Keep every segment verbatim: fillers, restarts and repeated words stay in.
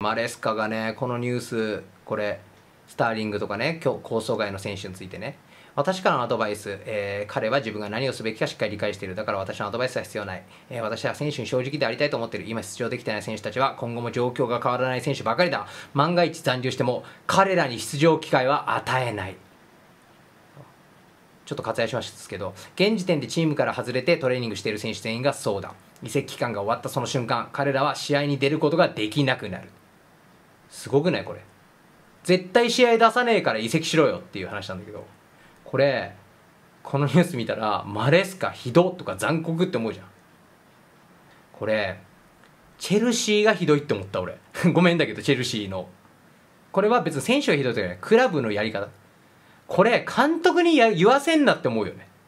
マレスカがね、このニュース、これ、スターリングとかね、今日構想外の選手についてね、私からのアドバイス、えー、彼は自分が何をすべきかしっかり理解している。だから私のアドバイスは必要ない。えー、私は選手に正直でありたいと思っている。今出場できてない選手たちは今後も状況が変わらない選手ばかりだ。万が一残留しても彼らに出場機会は与えない。ちょっと割愛しますけど、現時点でチームから外れてトレーニングしている選手全員がそうだ。移籍期間が終わったその瞬間、彼らは試合に出ることができなくなる。すごくないこれ。絶対試合出さねえから移籍しろよっていう話なんだけど、これこのニュース見たらマレスカひどとか残酷って思うじゃん。これチェルシーがひどいって思った俺ごめんだけど、チェルシーのこれは別に選手がひどいとかじゃない、クラブのやり方。これ監督にや言わせんなって思うよね。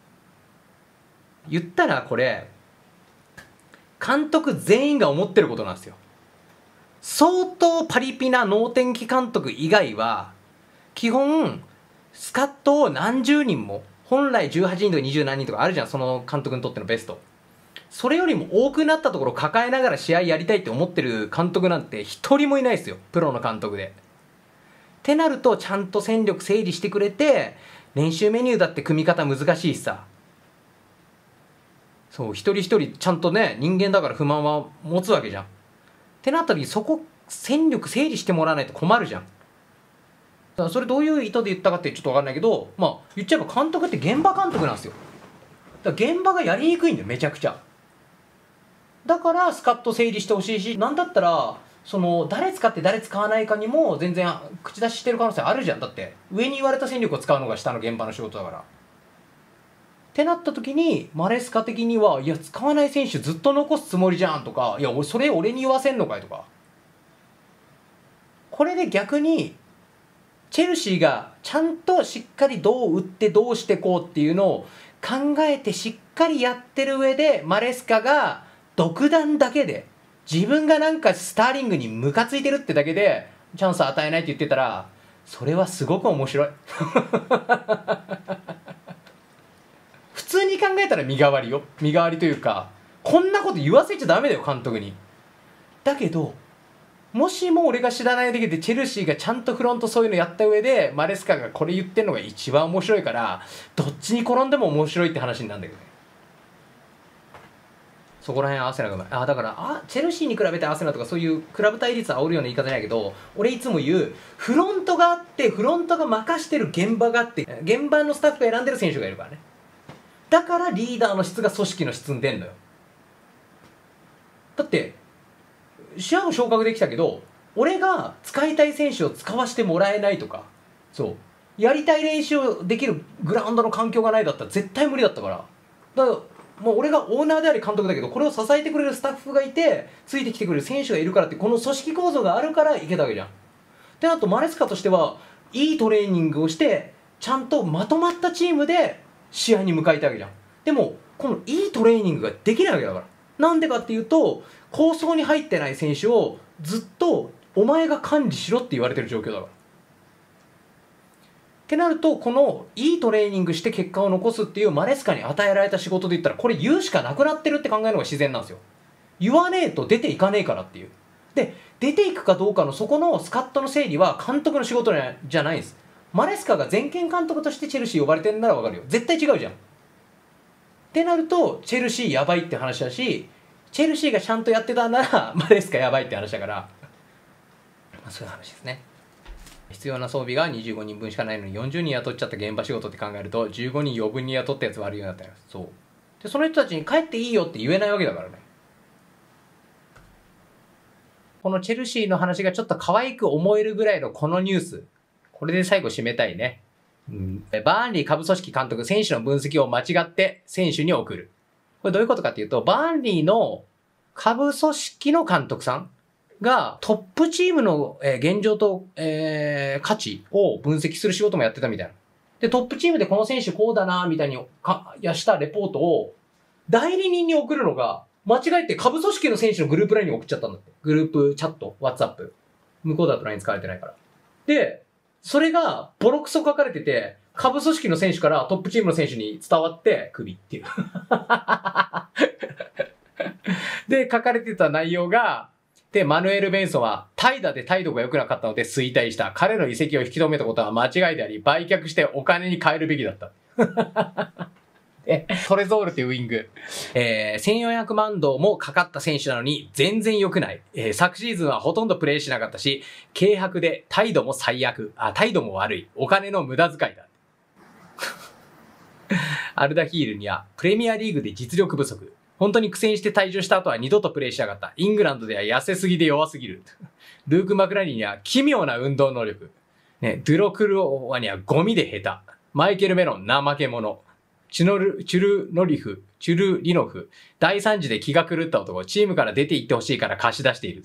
言ったらこれ監督全員が思ってることなんですよ。相当パリピな能天気監督以外は基本スカットを何十人も、本来じゅうはちにんとかにじゅうなんにんとかあるじゃん、その監督にとってのベスト。それよりも多くなったところを抱えながら試合やりたいって思ってる監督なんて一人もいないですよ、プロの監督で。ってなるとちゃんと戦力整理してくれて、練習メニューだって組み方難しいしさ、そう一人一人ちゃんとね、人間だから不満は持つわけじゃん。ってなった時そこ戦力整理してもらわないと困るじゃん。だからそれどういう意図で言ったかってちょっと分かんないけど、まあ言っちゃえば監督って現場監督なんですよ。だから現場がやりにくいんだよ、めちゃくちゃ。だからスカッと整理してほしいし、なんだったらその誰使って誰使わないかにも全然口出ししてる可能性あるじゃん。だって上に言われた戦力を使うのが下の現場の仕事だから。ってなった時にマレスカ的には、いや使わない選手ずっと残すつもりじゃんとか、いやそれ俺に言わせんのかいとか。これで逆にチェルシーがちゃんとしっかりどう打ってどうしてこうっていうのを考えてしっかりやってる上で、マレスカが独断だけで自分がなんかスターリングにムカついてるってだけでチャンス与えないって言ってたら、それはすごく面白い普通に考えたら身代わりよ、身代わりというか、こんなこと言わせちゃダメだよ監督に。だけどもしも俺が知らないだけでチェルシーがちゃんとフロントそういうのやった上でマレスカがこれ言ってんのが一番面白いから、どっちに転んでも面白いって話になるんだけどね。そこら辺アーセナルがあだからあチェルシーに比べてアーセナルとかそういうクラブ対立煽るような言い方じゃないけど、俺いつも言う、フロントがあってフロントが任してる現場があって、現場のスタッフが選んでる選手がいるからね。だからリーダーの質が組織の質に出んのよ。だって試合も昇格できたけど、俺が使いたい選手を使わせてもらえないとか、そうやりたい練習をできるグラウンドの環境がないだったら絶対無理だったから。だからもう俺がオーナーであり監督だけど、これを支えてくれるスタッフがいてついてきてくれる選手がいるからって、この組織構造があるからいけたわけじゃん。であとマレスカとしてはいいトレーニングをしてちゃんとまとまったチームで試合に向かいたいわけじゃん。でもこのいいトレーニングができないわけだから。なんでかっていうと、構想に入ってない選手をずっとお前が管理しろって言われてる状況だから。ってなると、このいいトレーニングして結果を残すっていうマレスカに与えられた仕事で言ったら、これ言うしかなくなってるって考えるのが自然なんですよ。言わねえと出ていかねえからっていう。で出ていくかどうかのそこのスカッとの整理は監督の仕事じゃないんです。マレスカが全権監督としてチェルシー呼ばれてるなら分かるよ。絶対違うじゃん。ってなるとチェルシーやばいって話だし、チェルシーがちゃんとやってたならマレスカやばいって話だから、まあ、そういう話ですね。必要な装備がにじゅうごにんぶんしかないのによんじゅうにん雇っちゃった現場仕事って考えると、じゅうごにん余分に雇ったやつ悪いようになったよ。そうでその人たちに帰っていいよって言えないわけだからね。このチェルシーの話がちょっと可愛く思えるぐらいのこのニュース、これで最後締めたいね。うん、バーンリー下部組織監督、選手の分析を間違って選手に送る。これどういうことかっていうと、バーンリーの下部組織の監督さんがトップチームの現状と、えー、価値を分析する仕事もやってたみたいな。で、トップチームでこの選手こうだなみたいにかやしたレポートを代理人に送るのが間違えて下部組織の選手のグループラインに送っちゃったんだって。グループチャット、WhatsApp。向こうだと ライン 使われてないから。で、それがボロクソ書かれてて、下部組織の選手からトップチームの選手に伝わってクビっていうで書かれてた内容が、 で、マヌエル・ベンソンは、怠惰で態度が良くなかったので衰退した。彼の移籍を引き止めたことは間違いであり、売却してお金に換えるべきだった。え、トレゾールっていうウィング。えー、せんよんひゃくまんドルもかかった選手なのに全然良くない。えー、昨シーズンはほとんどプレイしなかったし、軽薄で態度も最悪。あ、態度も悪い。お金の無駄遣いだ。アルダヒールには、プレミアリーグで実力不足。本当に苦戦して退場した後は二度とプレイしなかった。イングランドでは痩せすぎで弱すぎる。ルーク・マクラリーには奇妙な運動能力。ね、ドゥロクロワにはゴミで下手。マイケル・メロン、怠け者。チュノル、チュルノリフ、チュルリノフ。大惨事で気が狂った男。チームから出て行ってほしいから貸し出している。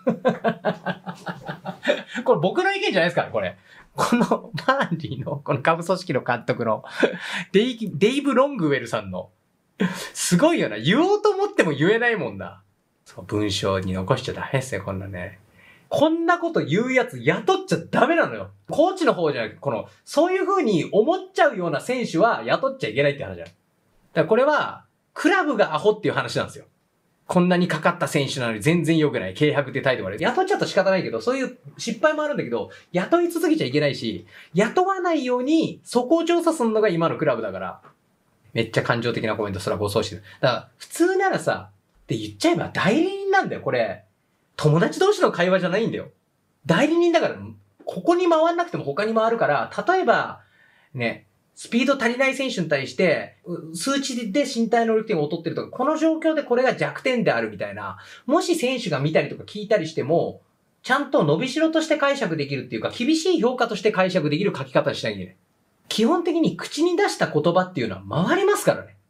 これ僕の意見じゃないですから、これ。このバーンリーの、この下部組織の監督のデイ、デイブ・ロングウェルさんの、すごいよな。言おうと思っても言えないもんな。そう、文章に残しちゃダメですよ、こんなね。こんなこと言うやつ雇っちゃダメなのよ。コーチの方じゃなくて、この、そういう風に思っちゃうような選手は雇っちゃいけないって話じゃん。だからこれは、クラブがアホっていう話なんですよ。こんなにかかった選手なのに全然良くない。軽薄で態度悪い。雇っちゃうと仕方ないけど、そういう失敗もあるんだけど、雇い続けちゃいけないし、雇わないように、そこを調査するのが今のクラブだから、めっちゃ感情的なコメントすらご送信。だから、普通ならさ、って言っちゃえば代理人なんだよ、これ。友達同士の会話じゃないんだよ。代理人だから、ここに回んなくても他に回るから、例えば、ね、スピード足りない選手に対して、数値で身体能力点を劣ってるとか、この状況でこれが弱点であるみたいな、もし選手が見たりとか聞いたりしても、ちゃんと伸びしろとして解釈できるっていうか、厳しい評価として解釈できる書き方にしなきゃいけない。基本的に口に出した言葉っていうのは回りますからね。